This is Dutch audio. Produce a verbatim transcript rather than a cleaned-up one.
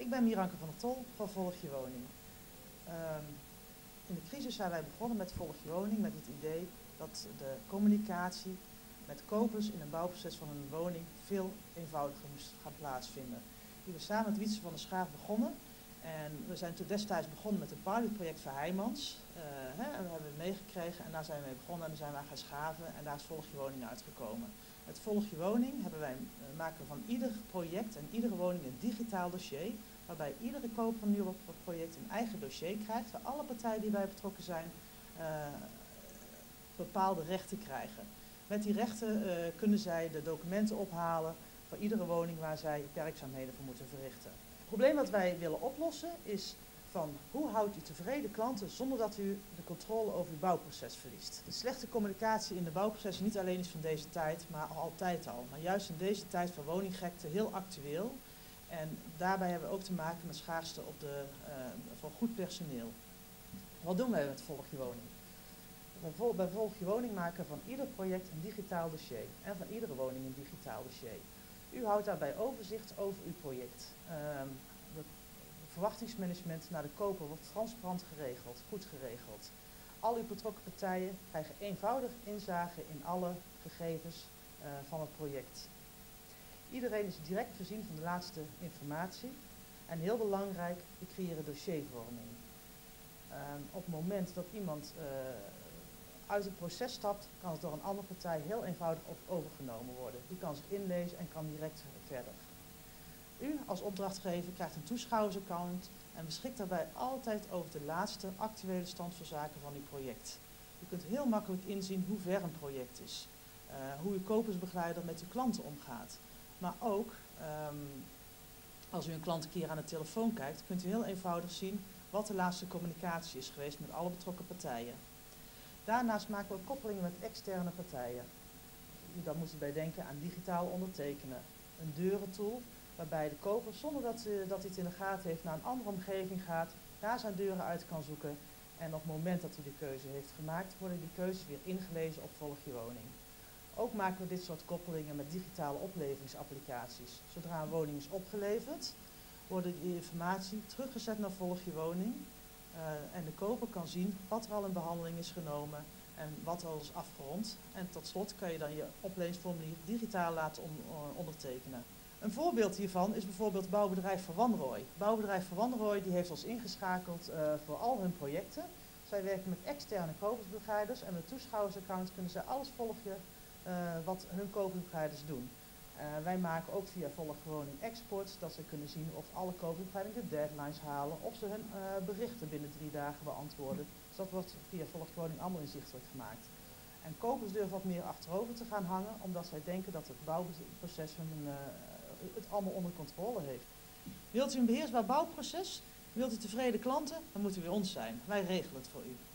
Ik ben Miranke van der Tol van Volg Je Woning. Um, in de crisis zijn wij begonnen met Volg Je Woning met het idee dat de communicatie met kopers in een bouwproces van een woning veel eenvoudiger moest gaan plaatsvinden. Hier we samen met Wietse van der Schaaf begonnen en we zijn toen destijds begonnen met een pilotproject voor Heijmans. Uh, hè, en we hebben het meegekregen en daar zijn we mee begonnen en daar zijn we aan gaan schaven en daar is Volg Je Woning uitgekomen. Met Volg Je Woning hebben wij, uh, maken van ieder project en iedere woning een digitaal dossier, waarbij iedere koper van een nieuw project een eigen dossier krijgt, waar alle partijen die bij betrokken zijn uh, bepaalde rechten krijgen. Met die rechten uh, kunnen zij de documenten ophalen voor iedere woning waar zij werkzaamheden voor moeten verrichten. Het probleem dat wij willen oplossen is van hoe houdt u tevreden klanten zonder dat u de controle over uw bouwproces verliest. De slechte communicatie in de bouwprocessen niet alleen is van deze tijd, maar altijd al. Maar juist in deze tijd van woninggekte heel actueel. En daarbij hebben we ook te maken met schaarste op de, uh, van goed personeel. Wat doen wij met Volg Je Woning? Bij Volg Je Woning maken van ieder project een digitaal dossier en van iedere woning een digitaal dossier. U houdt daarbij overzicht over uw project. Uh, de verwachtingsmanagement naar de koper wordt transparant geregeld, goed geregeld. Al uw betrokken partijen krijgen eenvoudig inzage in alle gegevens uh, van het project. Iedereen is direct voorzien van de laatste informatie en heel belangrijk, we creëren dossiervorming. Uh, op het moment dat iemand uh, uit het proces stapt, kan het door een andere partij heel eenvoudig op overgenomen worden. Die kan zich inlezen en kan direct verder. U als opdrachtgever krijgt een toeschouwersaccount en beschikt daarbij altijd over de laatste actuele stand van zaken van uw project. U kunt heel makkelijk inzien hoe ver een project is, uh, hoe uw kopersbegeleider met uw klanten omgaat. Maar ook, um, als u een klant een keer aan de telefoon kijkt, kunt u heel eenvoudig zien wat de laatste communicatie is geweest met alle betrokken partijen. Daarnaast maken we koppelingen met externe partijen. Dan moet u bij denken aan digitaal ondertekenen. Een deurentool waarbij de koper, zonder dat, uh, dat hij het in de gaten heeft, naar een andere omgeving gaat, daar zijn deuren uit kan zoeken. En op het moment dat hij de keuze heeft gemaakt, worden die keuzes weer ingelezen op Volg Je Woning. Ook maken we dit soort koppelingen met digitale opleveringsapplicaties. Zodra een woning is opgeleverd, wordt die informatie teruggezet naar Volg Je Woning. Uh, en de koper kan zien wat er al in behandeling is genomen en wat er al is afgerond. En tot slot kan je dan je opleveringsformulier digitaal laten on, uh, ondertekenen. Een voorbeeld hiervan is bijvoorbeeld bouwbedrijf Van Wanrooy. Bouwbedrijf Van Wanrooy die heeft ons ingeschakeld uh, voor al hun projecten. Zij werken met externe kopersbegeleiders en met toeschouwersaccount kunnen zij alles volgen uh, wat hun kopersbegeleiders doen. Uh, wij maken ook via Volg Je Woning exports, dat ze kunnen zien of alle kopersbegeleidingen de deadlines halen, of ze hun uh, berichten binnen drie dagen beantwoorden. Dus dat wordt via Volg Je Woning allemaal inzichtelijk gemaakt. En kopers durven wat meer achterover te gaan hangen, omdat zij denken dat het bouwproces hun, uh, het allemaal onder controle heeft. Wilt u een beheersbaar bouwproces? Wilt u tevreden klanten? Dan moet u bij ons zijn. Wij regelen het voor u.